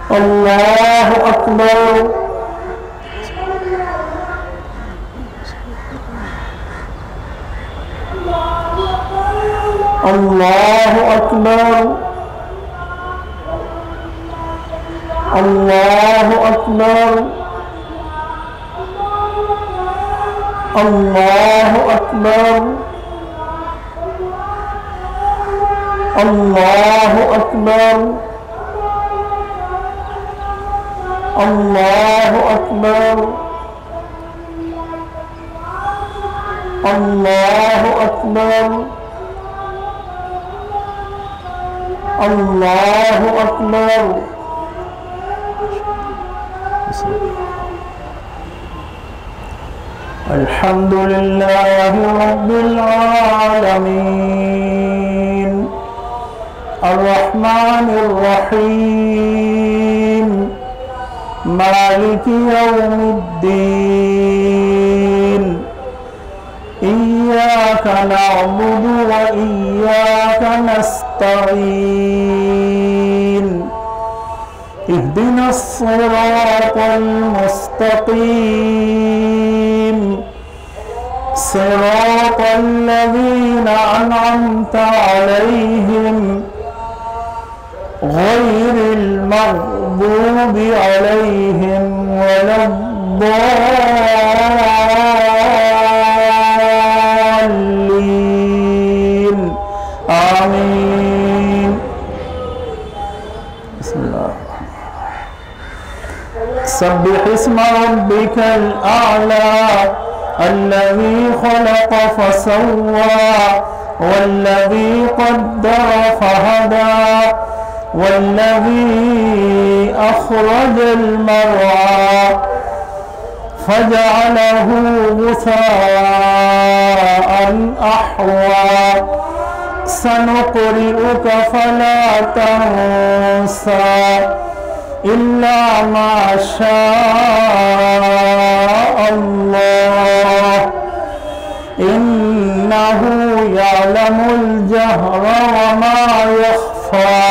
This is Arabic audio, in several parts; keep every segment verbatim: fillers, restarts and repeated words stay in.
الله أكبر الله أكبر الله أكبر الله أكبر الله أكبر الله أكبر الله أكبر الله أكبر الحمد لله رب العالمين الرحمن الرحيم مالك يوم الدين إياك نعبد وإياك نستعين اهدنا الصراط المستقيم صراط الذين أنعمت عليهم غير المغضوب عليهم ولا الضالين آمين. بسم الله سبح اسم ربك الأعلى الذي خلق فسوى والذي قدر فهدى والذي أخرج المرعى فجعله غثاء أحوى سنقرئك فلا تنسى إلا ما شاء الله إنه يعلم الجهر وما يخفى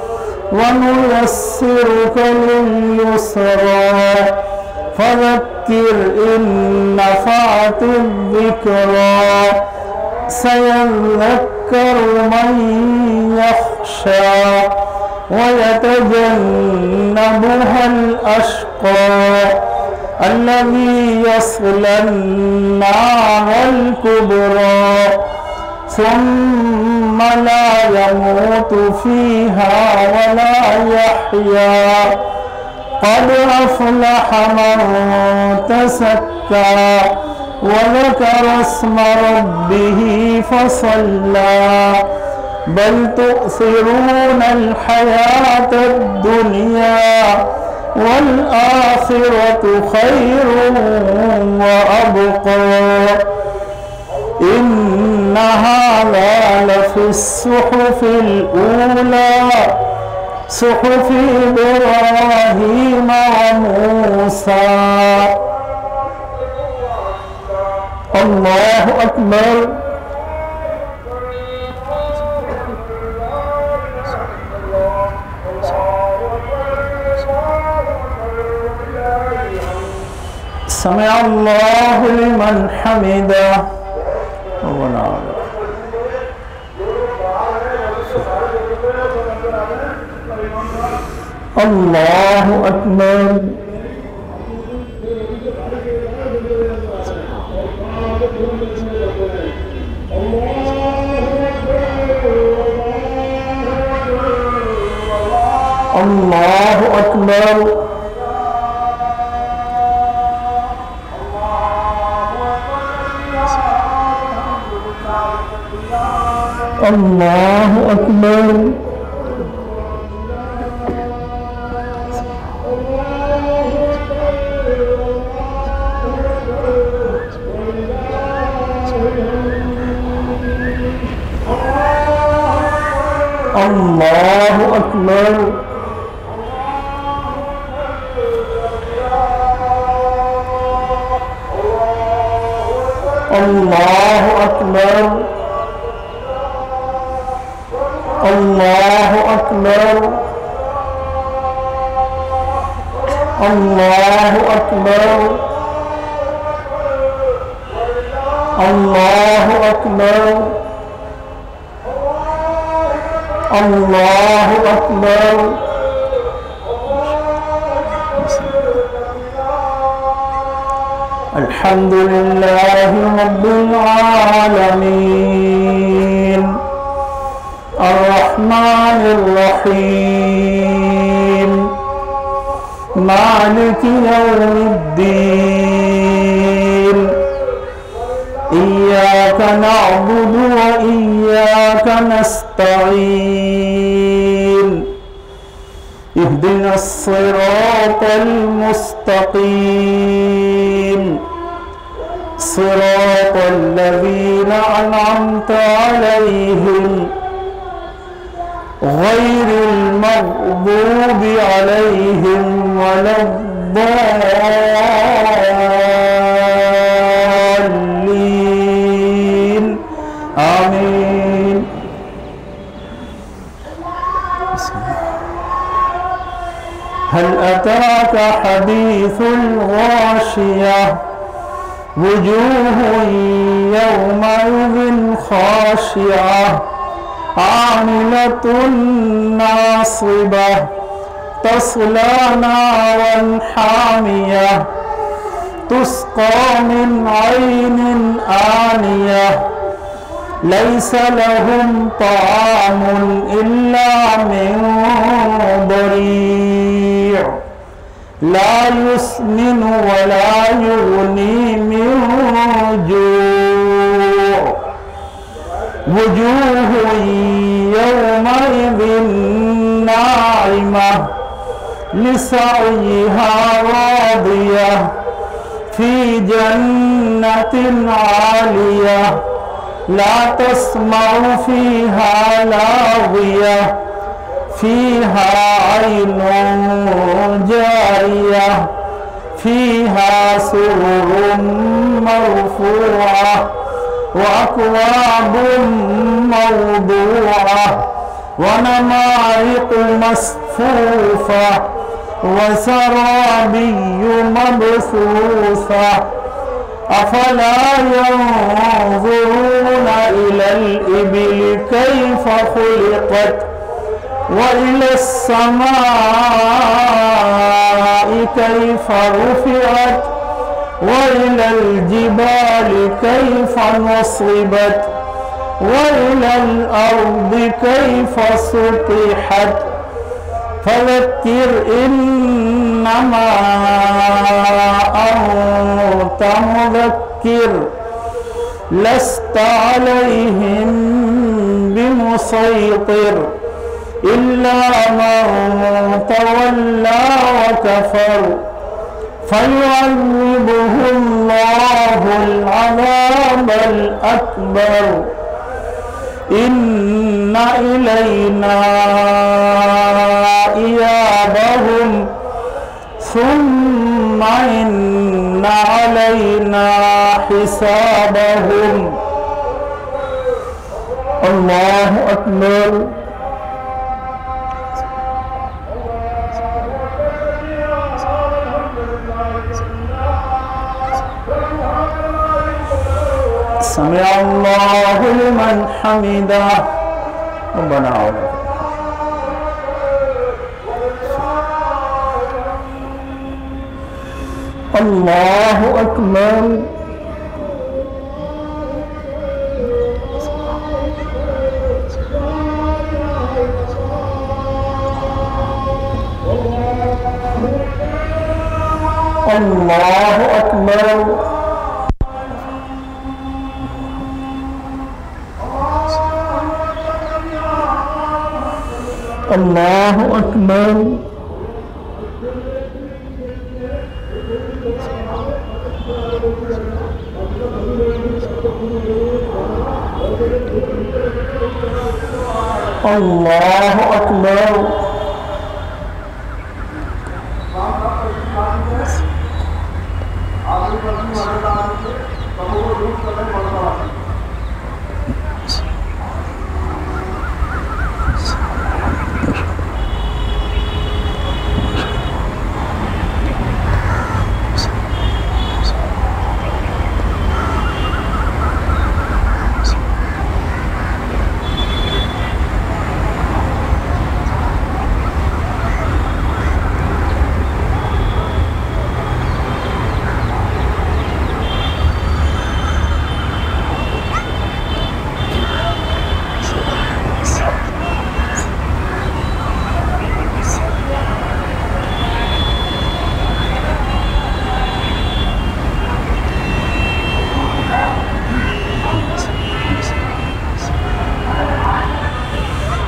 ونيسرك لليسرى فذكر إن نفعت الذكرى سيذكر من يخشى ويتجنبها الأشقى الذي يصلى النار الكبرى ثم لا يموت فيها ولا يحيا قد أفلح من تزكى وذكر اسم ربه فصلى بل تؤثرون الحياة الدنيا والآخرة خير وأبقى إن هذا لفي الصحف الأولى صحف إبراهيم وموسى. الله أكبر. سمع الله لمن حمده. الله أكبر. الله أكبر. الله أكبر. الله أكبر. الله أكبر. الله أكبر. الله أكبر الله أكبر الله أكبر الحمد لله رب العالمين الرحمن الرحيم مالك يوم الدين إياك نعبد وإياك نستعين اهدنا الصراط المستقيم صراط الذين أنعمت عليهم غير المغضوب عليهم ولا الضالين آمين. هل أتاك حديث الغاشية وجوه يومئذ خاشعة عاملة ناصبة تصلى نارا حامية تسقى من عين آنية ليس لهم طعام إلا من ضريع لا يسمن ولا يغني من جوع وجوه يومئذ ناعمة لسعيها راضية في جنة عالية لا تسمع فيها لاغية فيها عين جارية فيها سرر مرفوعة وأكواب موضوعة ونمارق مصفوفة وزرابي مبثوثة أفلا ينظرون إلى الإبل كيف خلقت وإلى السماء كيف رفعت وإلى الجبال كيف نصبت وإلى الأرض كيف سطحت فذكر إنما أنت مذكر لست عليهم بمسيطر إلا من تولى وكفر فيعذبه الله العذاب الأكبر إن إلينا إيابهم ثم إن علينا حسابهم. الله أكبر. سمع الله لمن حمده ربنا ولك الله أكبر. الله أكبر. الله أكبر. الله أكبر.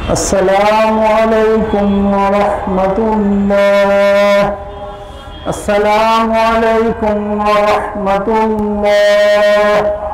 السلام عليكم ورحمة الله. السلام عليكم ورحمة الله.